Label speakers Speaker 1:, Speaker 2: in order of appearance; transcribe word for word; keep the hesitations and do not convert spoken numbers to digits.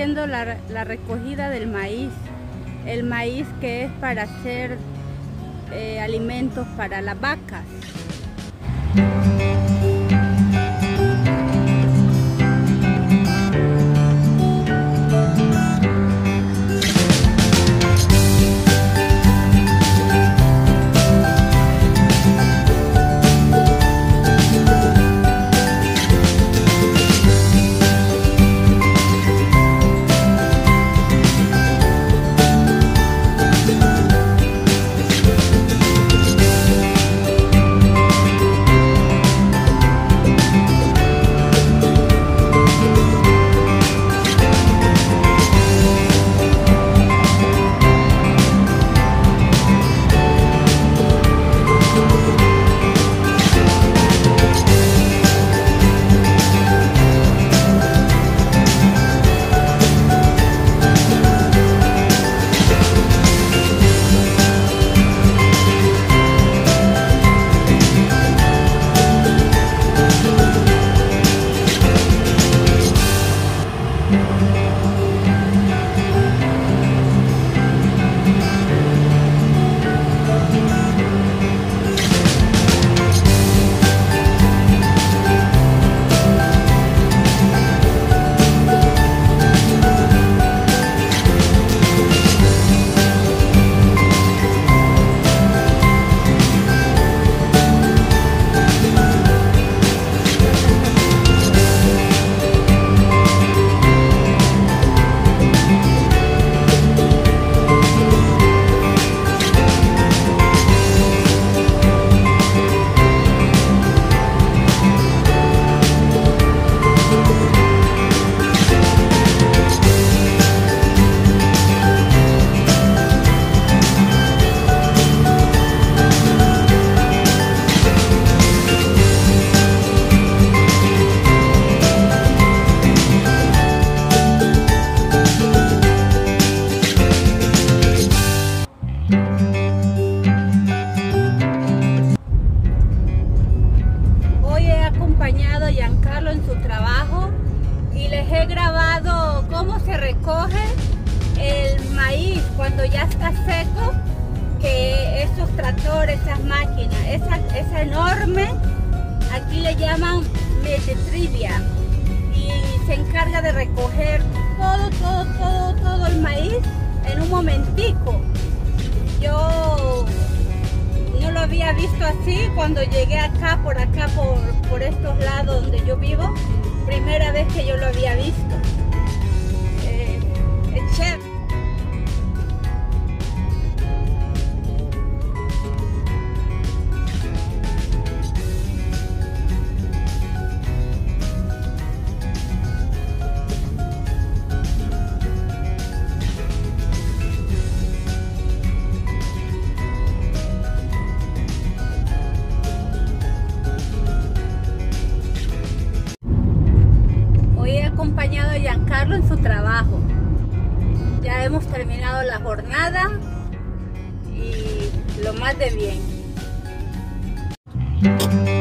Speaker 1: haciendo la, la recogida del maíz, el maíz que es para hacer eh, alimentos para las vacas. A Giancarlo en su trabajo y les he grabado cómo se recoge el maíz cuando ya está seco, que esos tractores, esas máquinas, esa, esa enorme, aquí le llaman metetrivia, y se encarga de recoger todo, todo, todo, todo el maíz en un momentico. Yo no lo había visto así cuando llegué acá, por acá, por, por estos lados donde yo vivo. Primera vez que yo lo había visto. Eh, es chévere. Acompañado a Giancarlo en su trabajo. Ya hemos terminado la jornada y lo más de bien.